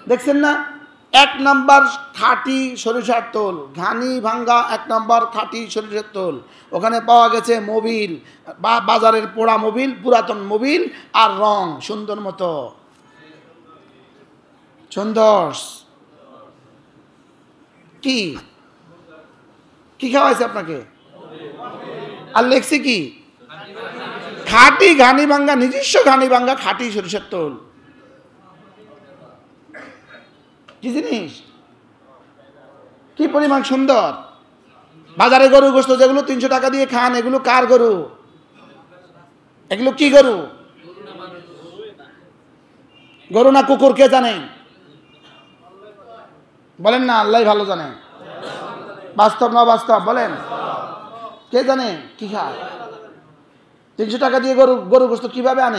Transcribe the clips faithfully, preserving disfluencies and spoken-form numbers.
দেখছেন না? এক নাম্বার খাঁটি সরিষার তেল, ঘানি ভাঙ্গা এক নাম্বার খাঁটি সরিষার তেল। ওখানে পাওয়া গেছে মোবিল, বা বাজারের পোড়া মোবিল, পুরাতন মোবিল আর রং সুন্দর মতো সুন্দর। কি কি খাওয়াইছে আপনাকে? আর লেখছে কি? খাঁটি ঘানি ভাঙ্গা, নিজস্ব ঘানি ভাঙ্গা খাঁটি সরিষার তেল। কি জিনিস, কি পরিমাণ সুন্দর। বাজারে গরু গোশত যেগুলো তিনশো টাকা দিয়ে খান, এগুলো কার গরু? এগুলো কি গরু? গরু না কুকুর? কে জানে? বলেন না, আল্লাহ ভালো জানে। বাস্তব না বাস্তব বলেন, কে জানে কি খায়? তিনশো টাকা দিয়ে গরু গরু গোশত কিভাবে আনে?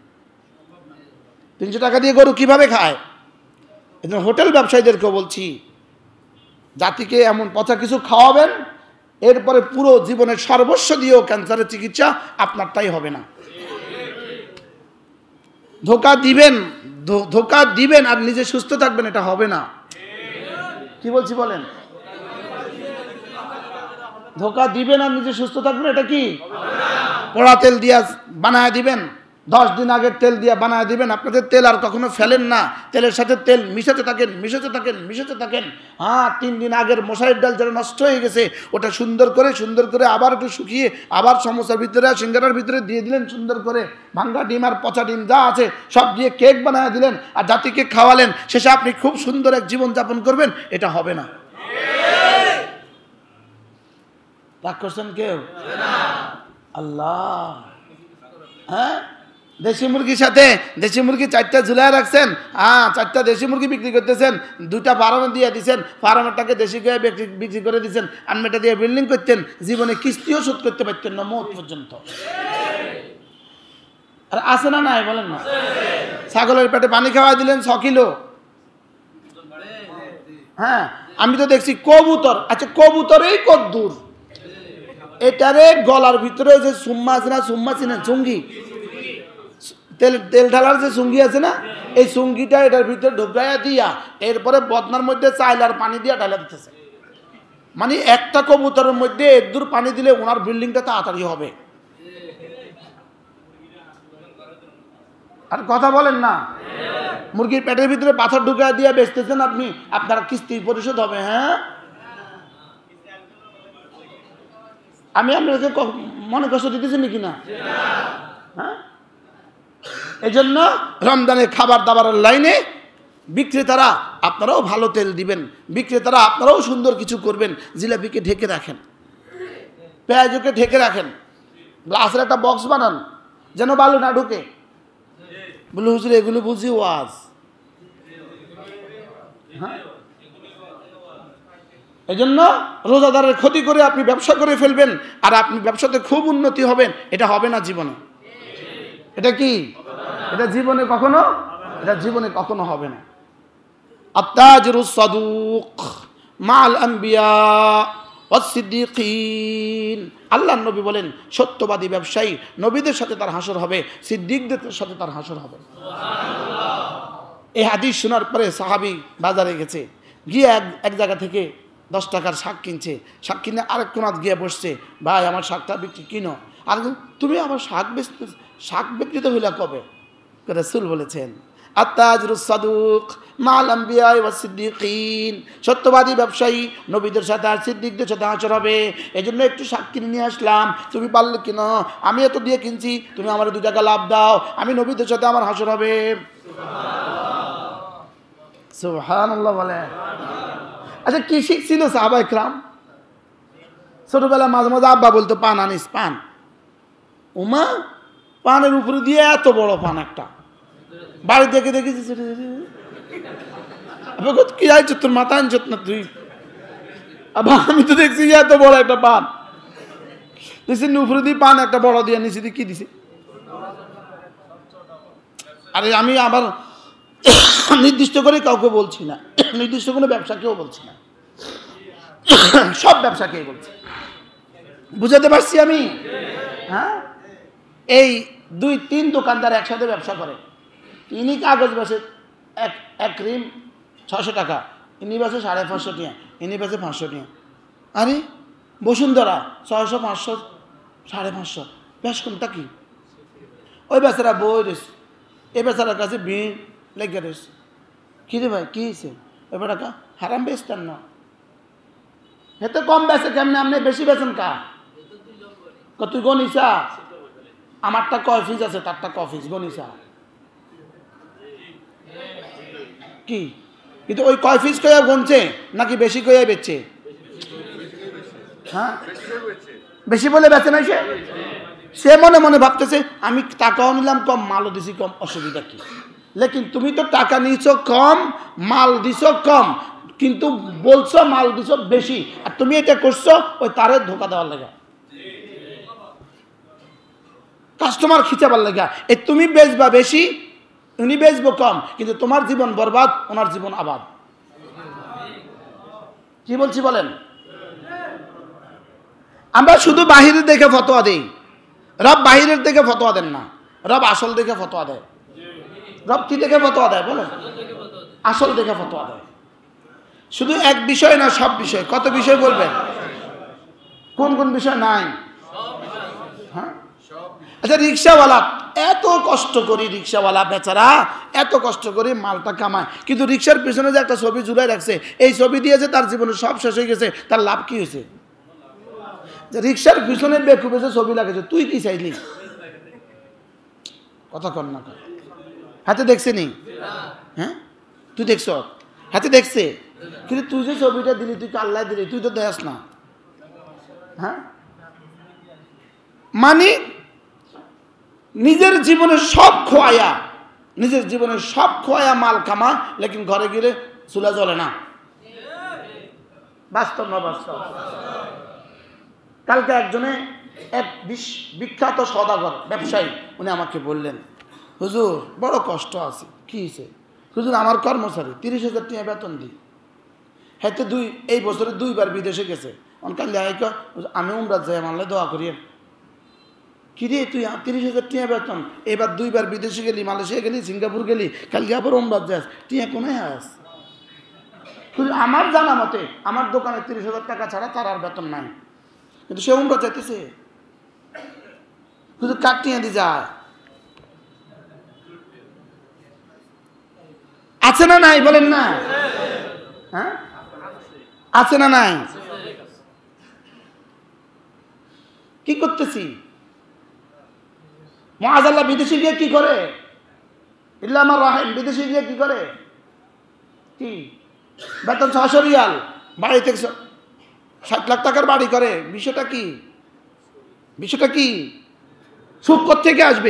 তিনশো টাকা দিয়ে গরু কিভাবে খায়? এই হোটেল ব্যবসায়ীদেরকে বলছি, জাতিকে এমন পচা কিছু খাওয়াবেন, এরপরে পুরো জীবনের সর্বস্ব দিয়েও ক্যান্সারের চিকিৎসা আপনারটাই হবে না। ধোকা দিবেন, ধোকা দিবেন আর নিজে সুস্থ থাকবেন, এটা হবে না। কি বলছি বলেন? ধোকা দিবেন আর নিজে সুস্থ থাকবেন, এটা কি? পোড়া তেল দিয়া বানায় দিবেন, দশ দিন আগের তেল দিয়ে বানায় দিবেন। আপনাদের তেল আর কখনো ফেলেন না, তেলের সাথে তেল মিশাতে থাকেন মিশাতে থাকেন মিশাতে থাকেন। হ্যাঁ, তিন দিন আগের মশারির ডাল যারা নষ্ট হয়ে গেছে, ওটা সুন্দর করে সুন্দর করে আবার একটু শুকিয়ে আবার সমোসার ভিতরে সিঙ্গারার ভিতরে দিয়ে দিলেন, সুন্দর করে ভাঙ্গা ডিম আর পচা ডিম যা আছে সব দিয়ে কেক বানায় দিলেন আর জাতিকে খাওয়ালেন। শেষে আপনি খুব সুন্দর এক জীবন যাপন করবেন, এটা হবে না। রাগ করছেন কেউ? আল্লাহ। হ্যাঁ, দেশি মুরগির সাথে দেশি মুরগি চারটা ঝুলাই রাখছেন, হ্যাঁ চারটা দেশি মুরগি বিক্রি করতেছেন, দুইটা ফার্মে দিয়ে দিচ্ছেন, ফার্মেরটাকে দেশি গায়ে বিক্রি করে দিচ্ছেন, আর মেটা দিয়ে বিল্ডিং করতেন, জীবনে কিস্তিও শোধ করতে পারতেন না মৌত পর্যন্ত। আর আছে না নাই বলেন না? ছাগলের পেটে পানি খাওয়াই দিলেন ছ কিলো। হ্যাঁ, আমি তো দেখছি কবুতর, আচ্ছা কবুতরেই কদ্দুর, এটারে গলার ভিতরে যে সুম্মা আছে না, সুম্মা চিনেন? চুঙ্গি, তেল তেল ঢালার যে চুঙ্গি আছে না, এই চুঙ্গিটা এটার ভিতরে ঢুকাইয়া দিয়া এরপরে বদনার মধ্যে চাইল আর পানি দিয়া ঢালা দিতেছে। মানে একটা কবুতরের মধ্যে এক দূর পানি দিলে ওনার বিল্ডিংটা তাড়াতাড়ি হবে। আর কথা বলেন না, মুরগির পেটের ভিতরে পাথর ঢুকাই দিয়া বেচতেছেন আপনি, আপনার কিস্তি পরিশোধ হবে। হ্যাঁ, আমি আপনাকে মনে কষ্ট দিতেছি নাকি না? হ্যাঁ, এই জন্য রমজানের খাবার দাবারের লাইনে বিক্রেতারা আপনারাও ভালো তেল দিবেন, বিক্রেতারা আপনারাও সুন্দর কিছু করবেন। জিলাপিকে ঢেকে রাখেন, পেঁয়াজকে ঢেকে রাখেন, গ্লাসের একটা বক্স বানান যেন বালু না ঢুকে। বলে হুজুর এগুলো বুঝি ওয়াজ। হ্যাঁ, এই জন্য রোজাদারের ক্ষতি করে আপনি ব্যবসা করে ফেলবেন আর আপনি ব্যবসাতে খুব উন্নতি হবেন, এটা হবে না জীবনে। এটা কি? এটা জীবনে কখনো এটা জীবনে কখনো হবে না। আত-তাজিরুস সাদুক মা'আল আম্বিয়া ওয়াস সিদ্দিকিন। আল্লাহর নবী বলেন, সত্যবাদী ব্যবসায়ী নবীদের সাথে তার হাসর হবে, সিদ্দিকদের সাথে তার হাসর হবে। এই হাদিস শোনার পরে সাহাবী বাজারে গেছে, গিয়ে এক এক জায়গা থেকে দশ টাকার শাক কিনছে, শাক কিনে আরেক কোনাত গিয়ে বসছে, ভাই আমার শাকটা বিক্রি কিনো। আর তুমি আমার শাক বেচতে শাক বিক্রিত হইলা কবে? রাসূল বলেছেন, আত-তাজিরুস সাদুক মা'আল আম্বিয়া ওয়াস সিদ্দিকিন। সত্যবাদী ব্যবসায়ী নবীদের সাথে আর সিদ্দিকদের সাথে হাসর হবে। এই জন্য একটু শাক কিনে নিয়ে আসলাম, তুমি পারলে কিনো, আমি এত দিয়ে কিনছি, তুমি আমার দু টাকা লাভ দাও, আমি নবীদের সাথে আমার হাসর হবে। সুবহানাল্লাহ বলে। আচ্ছা, কি শিখছিল সাহাবা ইকরাম? ছোটবেলা মাঝে মাঝে আব্বা বলতো, পান আনিস পান। উমা পানের উপরে দিয়ে এত বড় পান একটা, বাড়ি দেখে দেখেছি কি আইছ তোর মাথা আনছ না তুই? আবার আমি তো দেখছি এত বড় একটা পান, দেখছি উপরে দিয়ে পান একটা বড় দিয়ে নিচে দিয়ে কি দিছে। আরে আমি আবার নির্দিষ্ট করে কাউকে বলছি না, নির্দিষ্ট কোনো ব্যবসাকেও বলছি না, সব ব্যবসাকেই বলছি। বুঝাতে পারছি আমি? হ্যাঁ, এই দুই তিন দোকানদার একসাথে ব্যবসা করে, ইনি কাগজ বেচে এক এক রিম, ছশো টাকা, ইনি বেছে সাড়ে পাঁচশো টাকা, ইনি বেছে পাঁচশো টাকা। আরে বসুন্ধরা ছয়শো পাঁচশো সাড়ে পাঁচশো, বেশ কোনটা কি? ওই বেচারা বই রয়েছে, এই বেচারার কাছে ভিড় লেগে রয়েছে। কী রে ভাই কী হয়েছে? এবার টাকা হারাম বেচতেন না, হেতে কম বেচে কেমনে, আপনি বেশি বেচেন কা? তুই গনিসা, আমারটা কয় পিস আছে, তারটা ক পিস গনিসা কি? কিন্তু ওই কয় পিস কয়া গনছে নাকি বেশি কয়া বেচছে? হ্যাঁ বেশি বলে বেচে নাই সে, সে মনে মনে ভাবতেছে আমি টাকাও নিলাম কম, মালও দিছি কম, অসুবিধা কি? লেকিন তুমি তো টাকা নিয়েছো কম, মাল দিছো কম, কিন্তু বলছো মাল দিছো বেশি, আর তুমি এটা করছো ওই তারে ধোকা দেওয়ার লাগা, কাস্টমার খিচাবার লাগা। এই তুমি বেচবা বেশি, উনি বেচবো কম, কিন্তু তোমার জীবন বরবাদ, ওনার জীবন আবাদ। কি বলছি বলেন? আমরা শুধু বাহিরের দেখে ফতোয়া দেই, রব বাহিরের দেখে ফতোয়া দেন না, রব আসল দেখে ফতোয়া দেয়। রব কি দেখে ফতোয়া দেয় বলেন? আসল দেখে ফতোয়া দেয়। শুধু এক বিষয় না, সব বিষয়। কত বিষয় বলবেন? কোন কোন বিষয় নাই? হ্যাঁ আচ্ছা, রিক্সাওয়ালা এত কষ্ট করি, রিক্সাওয়ালা বেচারা এত কষ্ট করে মালটা কামায়, কিন্তু রিক্সার পিছনে যে একটা ছবি ঝুলাই রাখছে, এই ছবি দিয়েছে তার জীবনে সব শেষ হয়ে গেছে, তার লাভ কি হয়েছে? রিক্সার পিছনে বেকুবে যে ছবি লাগেছে, তুই কি চাইলি? কথা কর না, হাতে দেখছে নি? হ্যাঁ তুই দেখছ? হাতে দেখছে, কিন্তু তুই যে ছবিটা দিলি, তুই আল্লাহ দিলি, তুই তো দেখ না। হ্যাঁ মানে নিজের জীবনে সব খোয়ায়া, নিজের জীবনে সব খোয়ায়া মাল কামা, লেকিন ঘরে গেলে চুলা জ্বলে না। বাস্তব না বাস্তব? কালকে একজনে এক বিখ্যাত সওদাগর ব্যবসায়ী, উনি আমাকে বললেন, হুজুর বড় কষ্ট আছে। কি হয়েছে? হুজুর আমার কর্মচারী তিরিশ হাজার টাকা বেতন দিই, হ্যাঁ দুই এই বছরে দুইবার বিদেশে গেছে, অনকাল আমি উমরাত যাই, মানলে দোয়া করিয়েন। কিরে তুই তিরিশ হাজার টিয়া বেতন, এবার দুইবার বিদেশে গেলি, মালয়েশিয়া গেলি, সিঙ্গাপুর গেলি, কালকে আবার উমরাত যাস, টিয়া কোনায় আস? আমার জানা মতে আমার দোকানে তিরিশ হাজার টাকা ছাড়া তার আর বেতন নাই, কিন্তু সে উমরাত যাইতেছে, শুধু কার টিয়া দিয়ে যায়? আছে না নাই বলেন না? হ্যাঁ আছে না নাই? কি করতেছি? মুআযাল্লাহ বিদেশে গিয়ে কি করে? ইল্লা আমার রাহিম বিদেশে গিয়ে কি করে? কি বেতন ছশো রিয়াল, বাড়িতে ষাট লাখ টাকার বাড়ি করে। বিষয়টা কি? বিষয়টা কি? সুখ কোত্থেকে আসবে?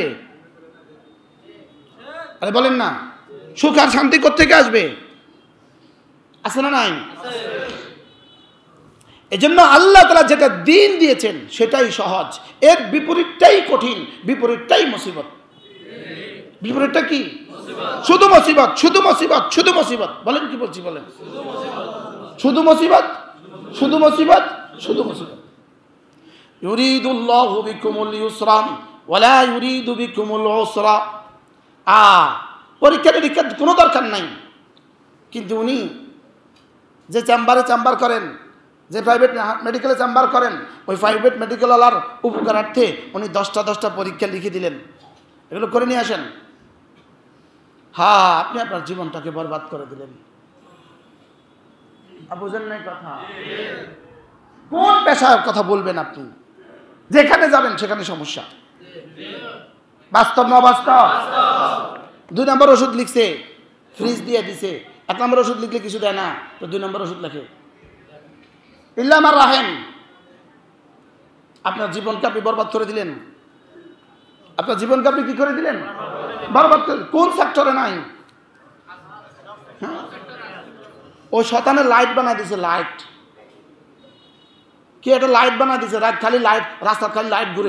আরে বলেন না, সুখ আর শান্তি কোত্থেকে আসবে? আছে না নাই? এজন্য আল্লাহ তাআলা যেটা দিন দিয়েছেন সেটাই সহজ, এর বিপরীতটাই কঠিন, বিপরীতটাই মুসিবত। বিপরীতটা কি? শুধু মুসিবত, শুধু মুসিবত, শুধু মুসিবত। বলেন কি বলছি বলেন? শুধু মুসিবত, শুধু মুসিবত, শুধু মুসিবত। ইউরিদুল্লাহু বিকুমুল ইউসরা ওয়া লা ইউরিদু বিকুমুল উসরা। আ পরীক্ষা নিরীক্ষার কোনো দরকার নাই, কিন্তু উনি যে চেম্বারে চেম্বার করেন, যে প্রাইভেট মেডিকেলে চেম্বার করেন, ওই প্রাইভেট মেডিকেলওয়ালার উপকারার্থে উনি দশটা দশটা পরীক্ষা লিখে দিলেন, এগুলো করে নিয়ে আসেন। হ্যাঁ আপনি আপনার জীবনটাকে বরবাদ করে দিলেন। বুঝেন নাই কথা? কোন পেশার কথা বলবেন আপনি? যেখানে যাবেন সেখানে সমস্যা। বাস্তব না বাস্তব? দুই নম্বর ওষুধ লিখছে, ফ্রিজ দিয়ে দিছে। এক নম্বর ওষুধ লিখলে কিছু দেয় না, তো দুই নম্বর ওষুধ লেখে। ইল্লা আমার রাহেম, আপনার জীবনকে আপনি বরবাদ করে দিলেন। আপনার জীবনকে আপনি কি করে দিলেন? বরবাদ করে। কোন সেক্টরে নাই? হ্যাঁ ওই শয়তানের লাইট বানাই দিছে, লাইট কি একটা লাইট বানাই দিছে, রাত খালি লাইট, রাস্তার খালি লাইট ঘুরে,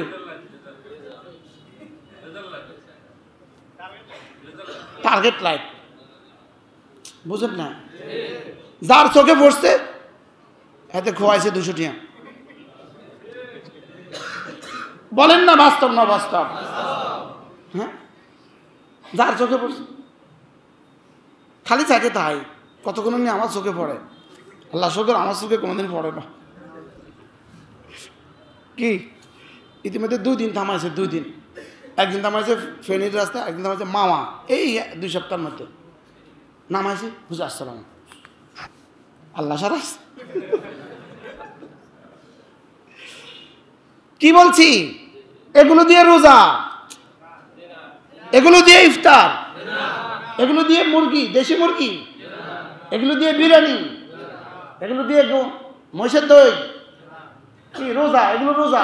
টার্গেট লাইট। বুঝেন না? যার চোখে পড়ছে এতে খোয়াইছে দুশো টিয়া। বলেন না বাস্তব না বাস্তব? হ্যাঁ যার চোখে পড়ছে খালি চাকে তাই, কতক্ষণ নিয়ে আমার চোখে পড়ে, আল্লাহ শুকর আমার চোখে কোনোদিন পড়ে না। কি ইতিমধ্যে দুই দিন থামাইছে, দুই দিন, একদিন থামাইছে ফেনীর রাস্তা, একদিন থামাইছে মামা, এই দুই সপ্তাহের মধ্যে নামাইছে বুঝে আসসালাম, আল্লাহ সারাস। কি বলছি, এগুলো দিয়ে রোজা, এগুলো দিয়ে ইফতার, এগুলো দিয়ে মুরগি, দেশি মুরগি, এগুলো দিয়ে বিরিয়ানি, এগুলো দিয়ে মহিষের দই, কি রোজা? এগুলো রোজা?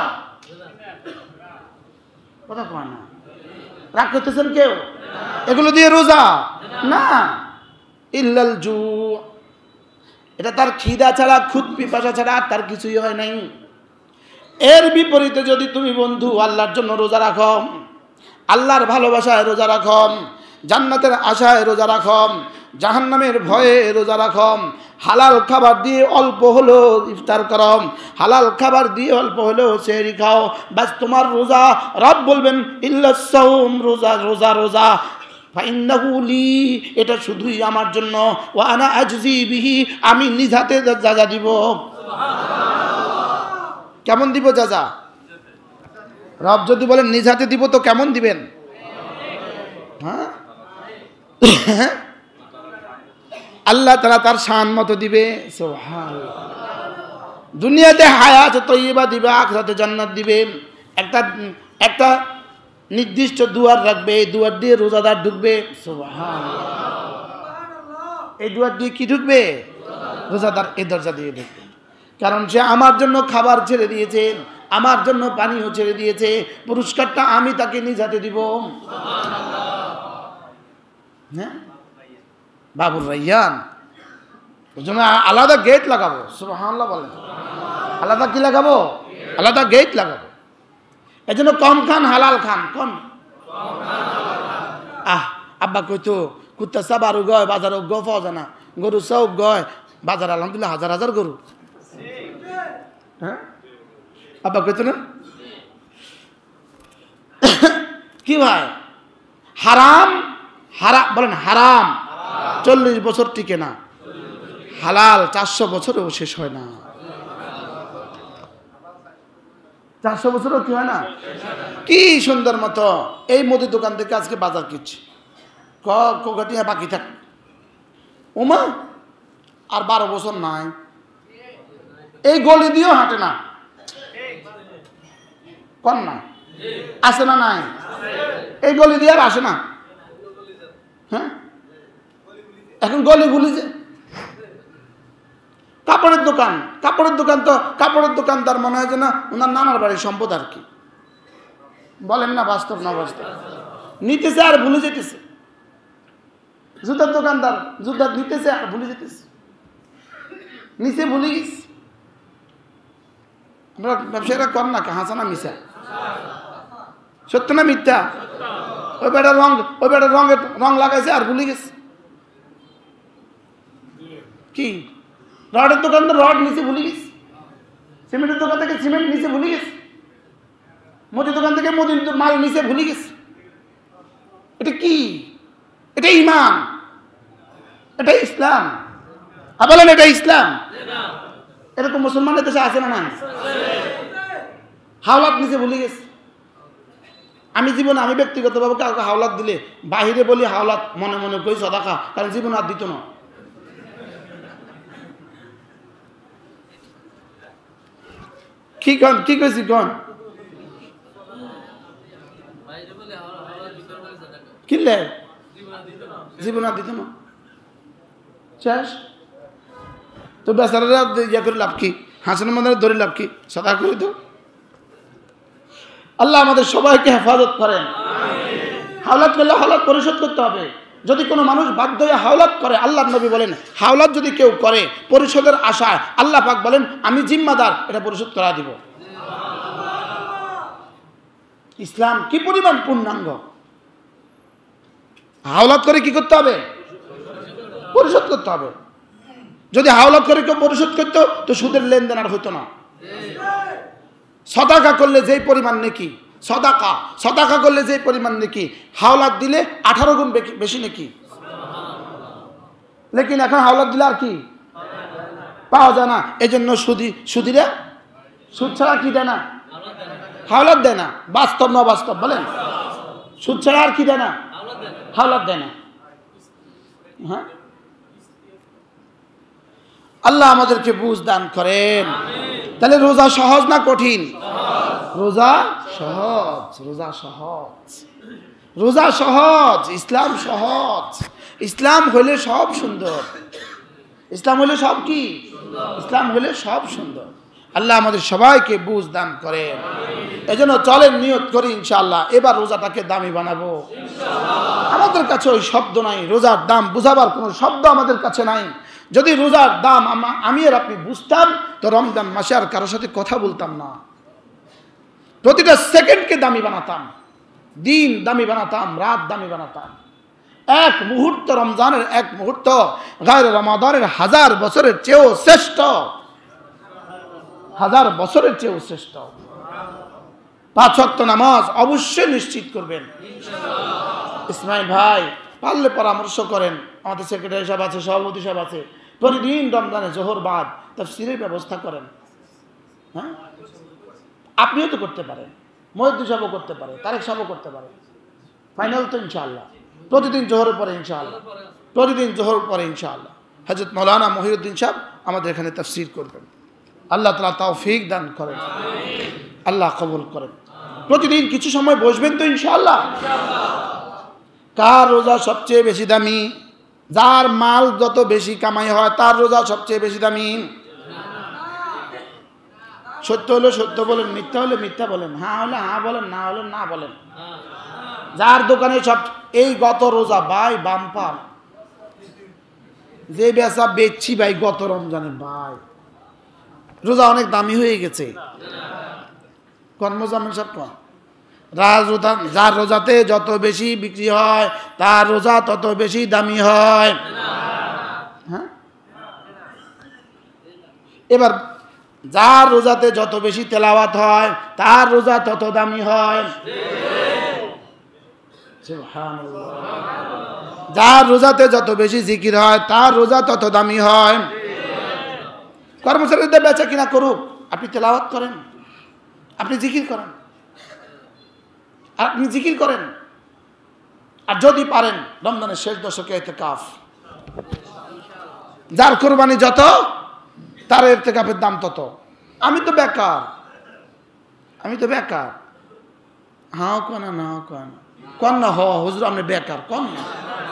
কথা কয় না, রাগ করতেছেন কেউ? এগুলো দিয়ে রোজা না। ইল্লাল জু, এটা তার খিদা ছাড়া, খুদ পিপাসা ছাড়া আর তার কিছুই হয় নাই। এর বিপরীতে যদি তুমি বন্ধু আল্লাহর জন্য রোজা রাখো, আল্লাহর ভালোবাসায় রোজা রাখো, জান্নাতের আশায় রোজা রাখো, জাহান্নামের ভয়ে রোজা রাখো, হালাল খাবার দিয়ে অল্প হলেও ইফতার করো, হালাল খাবার দিয়ে অল্প হলেও সেহরি খাও, বাস তোমার রোজা। রব বলবেন ইল্লাস সাওম, রোজা রোজা রোজা, ফাইন্নাহু লি, এটা শুধুই আমার জন্য, ওয়া আনা আজজি বিহি, আমি নিজ হাতে যাজা দিব। কেমন দিব যাজা? রব যদি বলেন নিজ হাতে দিব তো কেমন দিবেন? হ্যাঁ, আল্লাহ তাআলা তার শান মতো দিবে। সুবহানাল্লাহ। দুনিয়াতে হায়াত তৈয়বা দিবে, আখিরাতে জান্নাত দিবে। একটা একটা নির্দিষ্ট দুয়ার রাখবে, এই দুয়ার দিয়ে রোজাদার ঢুকবে। সুবহানাল্লাহ। এই দুয়ার দিয়ে কি ঢুকবে? রোজাদার এই দরজা দিয়ে ঢুকবে। কারণ সে আমার জন্য খাবার ছেড়ে দিয়েছে, আমার জন্য পানিও ছেড়ে দিয়েছে, পুরস্কারটা আমি তাকে নিজ হাতে দিব। হ্যাঁ, বাবুর রাইয়ান, ওই জন্য আলাদা গেট লাগাবো। সুবহানাল্লাহ বলেন, আলাদা কি লাগাবো? আলাদা গেট লাগাবো। এই জন্য কম খান, হালাল খান। কম আহ আব্বা কইতো কুত্তা সাবার গয় বাজার গ পাওয়া যায় না, গরু সব গয় বাজার, আলহামদুলিল্লাহ হাজার হাজার গরু। হ্যাঁ, আব্বা কইতো না? কি ভাই, হারাম হারাম বলেন, হারাম চল্লিশ বছর টিকে না, হালাল চারশো বছরেও শেষ হয় না। চারশো বছরও কি হয় না? কি সুন্দর মতো এই মুদি দোকান থেকে আজকে বাজার কিনছি, কটিয়া বাকি থাক ওমা আর বারো বছর নাই, এই গলি দিয়েও হাঁটে না। কন না আসে না? নাই, এই গলি দিয়ে আর আসে না। হ্যাঁ, এখন গলি গুলি যে কাপড়ের দোকান, কাপড়ের দোকান তো কাপড়ের দোকানদার মনে হয় যে না ওনার নানার বাড়ির সম্পদ আর কি। বলেন না বাস্তব না বাস্তব? নিতেছে আর ভুলে যেতেছে। জুতার দোকানদার জুতা নিতেছে আর ভুলে যেতেছে, নিচে ভুলে গেছে। আমরা ব্যবসায়ীরা কর না হাসা না মিশা? সত্য না মিথ্যা? ওই বেটার রং ওই বেটার রঙের রং লাগাইছে আর ভুলে গেছে। কি রডের দোকান তো রড নিচে ভুলে গেছে, সিমেন্টের দোকান থেকে সিমেন্ট নিচে ভুলে গেছে, মুদির দোকান থেকে মুদির মাল নিচে ভুলে গেছে। এটা কি? এটা ঈমান, এটা ইসলাম। বলেন এটা ইসলাম? এটা তো মুসলমানের দেশে আছে না? না, হাওলাত নিচে ভুলে গেছে। আমি জীবনে আমি ব্যক্তিগতভাবে কাউকে হাওলাত দিলে বাহিরে বলি হাওলাত, মনে মনে কই সদাকা, কারণ জীবন আর দিত না। কি কন কি কইছি কন কিনলে জীবন আর দিত না, শেষ। তো বেচারারা ইয়া করে লাভ কি? হাসানের মধ্যে ধরে লাভ কি? সদা করে দাও। আল্লাহ আমাদের সবাইকে হেফাজত করেন। হাওলাত করলে হাওলাত পরিশোধ করতে হবে। যদি কোনো মানুষ বাধ্য হয়ে হাওলাত করে, আল্লাহ নবী বলেন হাওলাত যদি কেউ করে পরিশোধের আশায়, আল্লাহ পাক বলেন আমি জিম্মাদার, এটা পরিশোধ করা দিব। ইসলাম কি পরিমাণ পূর্ণাঙ্গ! হাওলাত করে কি করতে হবে? পরিশোধ করতে হবে। যদি হাওলাত করে কেউ পরিশোধ করতো তো সুদের লেনদেন আর হতো না। সদাকা করলে যেই পরিমাণ নেকি, সদাকা সদাকা করলে যেই পরিমাণ নেকি, হাওলাত দিলে আঠারো গুণ বেশি নেকি। লেকিন এখন হাওলাত দিলে আর কি পাওয়া যায় না। এই জন্য সুদি সুদিরা সুদ ছাড়া কি দেয় না? হাওলাত দেয় না। বাস্তব না বাস্তব বলেন? সুদ ছাড়া আর কি দেয় না? হাওলাত দেয় না। হ্যাঁ, আল্লাহ আমাদেরকে বুঝ দান করেন। তাহলে রোজা সহজ না কঠিন? রোজা সহজ, রোজা সহজ, রোজা সহজ। ইসলাম সহজ। ইসলাম হলে সব সুন্দর। ইসলাম হলে সব কি? ইসলাম হলে সব সুন্দর। আল্লাহ আমাদের সবাইকে বুঝ দান করেন। এজন্য চলেন নিয়ত করি ইনশাআল্লাহ এবার রোজাটাকে দামি বানাবো। আমাদের কাছে ওই শব্দ নাই, রোজার দাম বুঝাবার কোনো শব্দ আমাদের কাছে নাই। যদি রোজার দাম আমি আর আপনি বুঝতাম তো রমজান মাসে আর কারোর সাথে কথা বলতাম না। প্রতিটা সেকেন্ডকে দামি বানাতাম, দিন দামি বানাতাম, রাত দামি বানাতাম। এক মুহূর্ত, রমজানের এক মুহূর্ত গায়রে রমাদানের হাজার বছরের চেয়েও শ্রেষ্ঠ, হাজার বছরের চেয়েও শ্রেষ্ঠ। পাঁচ ওয়াক্ত নামাজ অবশ্যই নিশ্চিত করবেন। ইসমাইল ভাই পারলে পরামর্শ করেন, আমাদের সেক্রেটারি সাহেব আছে, সভাপতি সাহেব আছে, প্রতিদিন রমজানে জোহর বাদ তাফসীরের ব্যবস্থা করেন। হ্যাঁ, আপনিও তো করতে পারেন, মহিউদ্দিন সাহেবও করতে পারে, তারেক সাহেবও করতে পারে। ফাইনাল তো ইনশাআল্লাহ প্রতিদিন জোহরের পরে ইনশাআল্লাহ, প্রতিদিন জোহর পরে ইনশাআল্লাহ হযরত মাওলানা মহিউদ্দিন সাহেব আমাদের এখানে তাফসীর করবেন। আল্লাহ তাআলা তৌফিক দান করেন, আল্লাহ কবুল করেন। প্রতিদিন কিছু সময় বসবেন তো ইনশাআল্লাহ। কার রোজা সবচেয়ে বেশি দামি? যার মাল যত বেশি কামাই হয় তার রোজা সবচেয়ে বেশি দামি। সত্য হলে সত্য বলেন, মিথ্যা হলে মিথ্যা বলেন, হ্যাঁ হলে হ্যাঁ বলেন, না হলে না বলেন। যার দোকানে সব এই গত রোজা ভাই বাম্পার, যে বেচা বেচছি ভাই গত রমজানে ভাই রোজা অনেক দামি হয়ে গেছে। কর্মজামের সব কম। রাজা যার রোজাতে যত বেশি বিক্রি হয় তার রোজা তত বেশি দামি হয়। হ্যাঁ, এবার যার রোজাতে যত বেশি তেলাওয়াত হয় তার রোজা তত দামি হয়। যার রোজাতে যত বেশি জিকির হয় তার রোজা তত দামি হয়। কর্মচারীদের বেচা কিনা করুক, আপনি তেলাওয়াত করেন, আপনি জিকির করেন, আপনি জিকির করেন। আর যদি পারেন রমজানের শেষ দশকে ইতিকাফ, যার কোরবানি যত তার ইতিকাফের দাম তত। আমি তো বেকার, আমি তো বেকার। হ্যাঁ কোন না কোন কোন না হ হুজুর আপনি বেকার, কোন না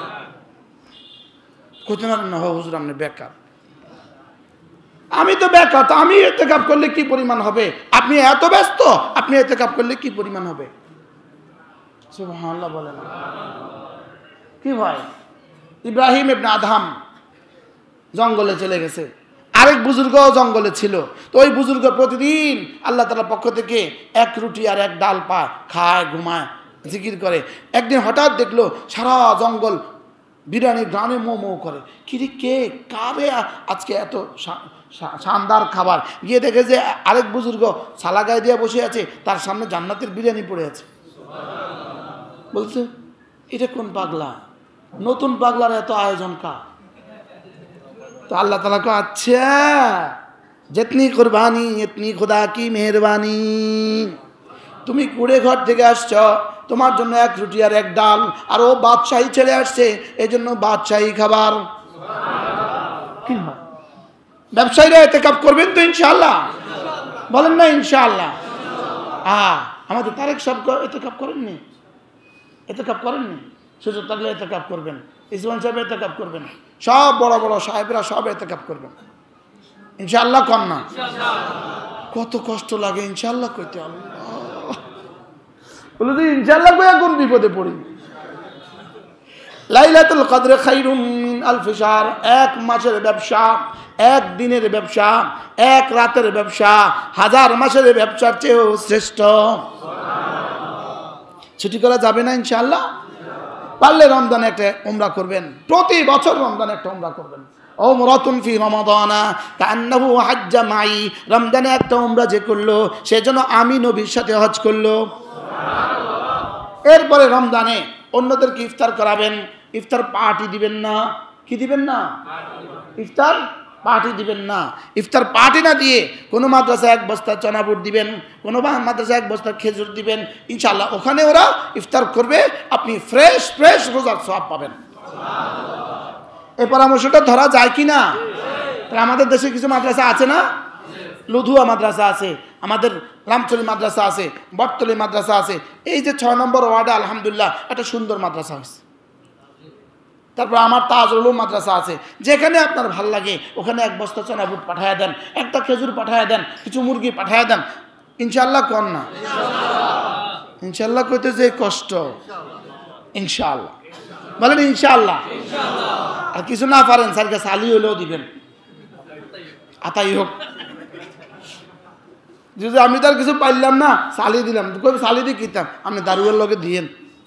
কোথায় না হ হুজুর আপনি বেকার। আমি তো বেকার, তো আমি ইতিকাফ করলে কি পরিমাণ হবে? আপনি এত ব্যস্ত, আপনি ইতিকাফ করলে কি পরিমাণ হবে? সুবহানাল্লাহ বলেন। কি ভাই, ইব্রাহিম ইবনে আদহাম জঙ্গলে চলে গেছে, আরেক বুজুর্গ জঙ্গলে ছিল। তো ওই বুজুর্গ প্রতিদিন আল্লাহ তাআলার পক্ষ থেকে এক রুটি আর এক ডাল পায়, খায়, ঘুমায়, জিকির করে। একদিন হঠাৎ দেখলো সারা জঙ্গল বিরিয়ানির গানে মো মো করে। কিরে কে কারে আজকে এত শানদার খাবার? গিয়ে দেখে যে আরেক বুজুর্গ সালা গায়ে দিয়ে বসে আছে, তার সামনে জান্নাতের বিরিয়ানি পড়ে আছে। বলছে এটা কোন পাগলা, নতুন পাগলার এত আয়োজন কা? তো আল্লাহ তাআলা কো আচ্ছা जितनी कुर्बानी इतनी खुदा की मेहरबानी। তুমি কুড়ে ঘর থেকে আসছ, তোমার জন্য এক রুটি আর এক ডাল, আর ও বাদশাহী ছেলে আসছে এই জন্য বাদশাহী খাবার। কি হয়, ব্যবসায়ীরা ইতিকাফ করবেন তো ইনশাআল্লাহ? বলেন না ইনশাআল্লাহ। হ্যাঁ, আমাদের তারেক সাহেব ইতিকাফ করেননি, ইতিকাফ করেননি, সুযোগ থাকলে ইতিকাফ করবেন। ইসমান সাহেব ইতিকাফ করবেন, সব বড় বড় সাহেবরা সব ইতিকাফ করবেন ইনশাআল্লাহ। কর না, কত কষ্ট লাগে ইনশাআল্লাহ কইতে। আল্লাহ বলে ইনশাআল্লাহ কইয়া কোন বিপদে পড়ি। লাইলাতুল কদর খায়রুম মিন আলফি শাহর, এক মাসের ব্যবসা, এক দিনের ব্যবসা, এক রাতের ব্যবসা হাজার মাসের ব্যবসার চেয়েও শ্রেষ্ঠ। ছুটি করা যাবে না ইনশাআল্লাহ? পারলে রমজানে একটা উমরা করবেন, প্রতি বছর রমজানে একটা উমরা করবেন। উমরাতুন ফি রমাদানা কান্নাহু হাজ্জা মাই, রমজানে একটা উমরা যে করলো সেজন্য আমি নবীর সাথে হজ করলো। এরপরে রমজানে অন্যদেরকে ইফতার করাবেন, ইফতার পার্টি দিবেন না, কি দিবেন না? ইফতার পার্টি দিবেন না। ইফতার পার্টি না দিয়ে কোনো মাদ্রাসায় এক বস্তা চনা বুট দিবেন, কোনো মাদ্রাসায় এক বস্তা খেজুর দিবেন, ইনশাআল্লাহ ওখানে ওরা ইফতার করবে, আপনি ফ্রেশ ফ্রেশ রোজার সওয়াব পাবেন। এই পরামর্শটা ধরা যায় কি না? আমাদের দেশে কিছু মাদ্রাসা আছে না, লুধুয়া মাদ্রাসা আছে, আমাদের রামচলি মাদ্রাসা আছে, বটতলি মাদ্রাসা আছে, এই যে ছয় নম্বর ওয়ার্ডে আলহামদুলিল্লাহ একটা সুন্দর মাদ্রাসা হয়েছে। তারপর আমার তাজুল উলুম মাদ্রাসা আছে, যেখানে আপনার ভাল লাগে ওখানে এক বস্তা চনা বুট পাঠায় দেন, একটা খেজুর পাঠায় দেন, কিছু মুরগি পাঠায় দেন, ইনশাআল্লাহ কর না ইনশাআল্লাহ কইতে যে কষ্ট, ইনশাআল্লাহ বলেন ইনশাআল্লাহ। আর কিছু না পারেন স্যারকে সালি হলেও দিবেন, আতাই হোক। যদি আমি তার কিছু পাইলাম না, সালি দিলাম, সালি দিয়ে কিতাম আপনি দারুয়ের লগে দিয়েন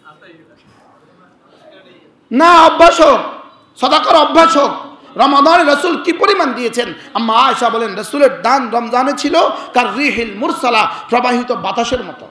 না, অভ্যাস হোক, সদাকার অভ্যাস হোক। রমাদানে রাসূল কি পরিমাণ দিয়েছেন, আম্মা আয়েশা বলেন রাসূলের দান রমজানে ছিল কার রিহিল মুরসালা, প্রবাহিত বাতাসের মতো।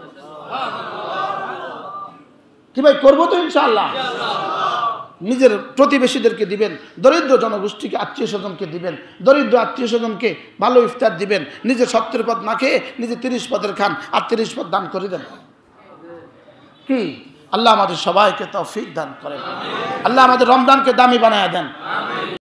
কি ভাই করবো তো ইনশাআল্লাহ। নিজের প্রতিবেশীদেরকে দিবেন, দরিদ্র জনগোষ্ঠীকে আত্মীয় স্বজনকে দিবেন, দরিদ্র আত্মীয় স্বজনকে ভালো ইফতার দিবেন, নিজের সত্তর পদ না খেয়ে নিজে তিরিশ পদের খান আর তিরিশ পদ দান করে দেন। কি আল্লাহ আমাদের সবাইকে তৌফিক দান করেন, আল্লাহ আমাদের রমজানকে দামি বানায় দেন।